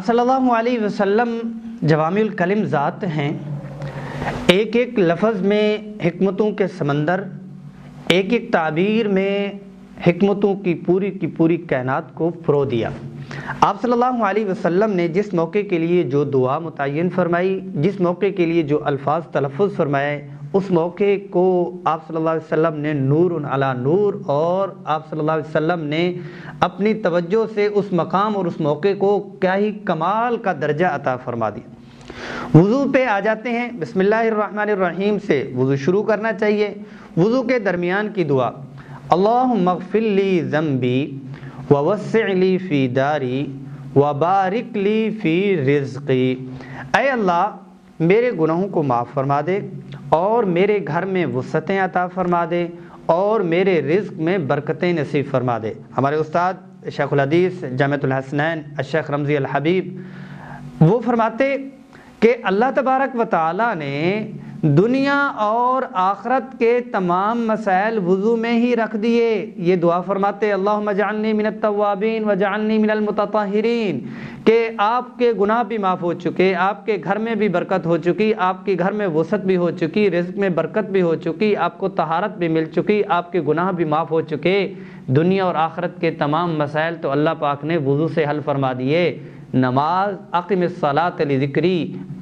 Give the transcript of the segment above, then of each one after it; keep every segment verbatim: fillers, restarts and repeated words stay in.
آپ صلی اللہ علیہ وسلم جوامع الکلم ذات ہیں، ایک ایک لفظ میں حکمتوں کے سمندر، ایک ایک تعبیر میں حکمتوں کی پوری کی پوری کائنات کو پرو دیا۔ آپ صلی اللہ علیہ وسلم نے جس موقع کے لیے جو دعا متعین فرمائی، جس موقع کے لیے جو الفاظ تلفظ فرمائے، اس موقع کو آپ صلی اللہ علیہ وسلم نے نور علی نور، اور آپ صلی اللہ علیہ وسلم نے اپنی توجہ سے اس مقام اور اس موقع کو کیا ہی کمال کا درجہ عطا فرما دیا۔ وضو پہ آ جاتے ہیں، بسم اللہ الرحمن الرحیم سے وضو شروع کرنا چاہیے۔ وضو کے درمیان کی دعا، اللہم اغفر لی ذنبی ووسع لی فی داری وبارک لی فی رزقی۔ اے اللہ میرے گناہوں کو معاف فرما دے اور میرے گھر میں وسعتیں عطا فرما دے اور میرے رزق میں برکتیں نصیب فرما دے۔ ہمارے استاد شیخ الحدیث جامعۃ الحسنین الشیخ رمزی الحبیب وہ فرماتے کہ اللہ تبارک و تعالی نے دنیا اور آخرت کے تمام مسائل وضو میں ہی رکھ دیے۔ یہ دعا فرماتے اللہم اجعلنی من التوابین وجعلنی من المتطہرین، کہ آپ کے گناہ بھی معاف ہو چکے، آپ کے گھر میں بھی برکت ہو چکی، آپ کے گھر میں وسعت بھی ہو چکی، رزق میں برکت بھی ہو چکی، آپ کو طہارت بھی مل چکی، آپ کے گناہ بھی معاف ہو چکے۔ دنیا اور آخرت کے تمام مسائل تو اللہ پاک نے وضو سے حل فرما دیے۔ نماز اقم الصلاۃ لذکری،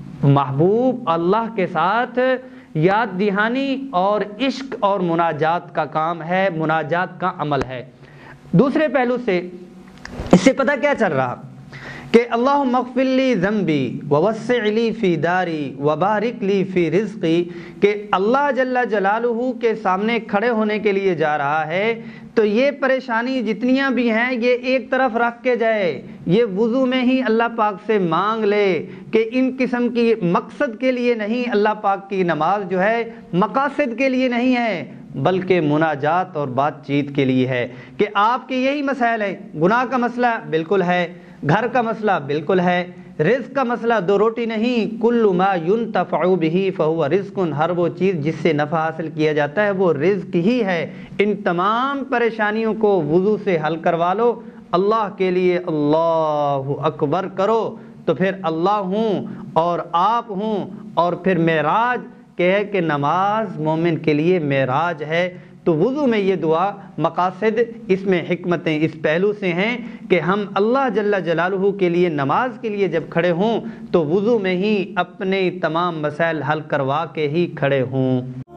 محبوب اللہ کے ساتھ یاد دہانی اور عشق اور مناجات کا کام ہے، مناجات کا عمل ہے۔ دوسرے پہلو سے اس سے پتہ کیا چل رہا کہ اللہم اغفر لی ذنبی ووسع لی فی داری وبارک لی فی رزقی، کہ اللہ جل جلالہ کے سامنے کھڑے ہونے کے لیے جا رہا ہے تو یہ پریشانی جتنیاں بھی ہیں یہ ایک طرف رکھ کے جائے، یہ وضو میں ہی اللہ پاک سے مانگ لے کہ ان قسم کی مقصد کے لیے نہیں، اللہ پاک کی نماز جو ہے مقاصد کے لیے نہیں ہے بلکہ مناجات اور بات چیت کے لیے ہے، کہ آپ کے یہی مسائل ہیں۔ گناہ کا مسئلہ بالکل ہے، گھر کا مسئلہ بالکل ہے، رزق کا مسئلہ دو روٹی نہیں، کل ما ينتفع به فهو رزق، ہر وہ چیز جس سے نفع حاصل کیا جاتا ہے وہ رزق ہی ہے۔ ان تمام پریشانیوں کو وضو سے حل کروا لو، اللہ کے لیے اللہ اکبر کرو تو پھر اللہ ہوں اور آپ ہوں، اور پھر معراج کہ ہے کہ نماز مومن کے لیے معراج ہے۔ تو وضو میں یہ دعا مقاصد، اس میں حکمتیں اس پہلو سے ہیں کہ ہم اللہ جل جلالہ کے لیے نماز کے لیے جب کھڑے ہوں تو وضو میں ہی اپنے تمام مسائل حل کروا کے ہی کھڑے ہوں۔